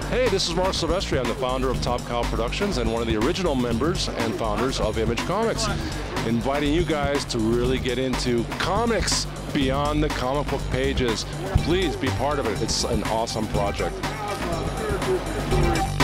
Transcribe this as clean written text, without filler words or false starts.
Hey, this is MARC SILVESTRI. I'm the founder of Top Cow Productions and one of the original members and founders of Image Comics. Inviting you guys to really get into comics beyond the comic book pages. Please be part of it. It's an awesome project.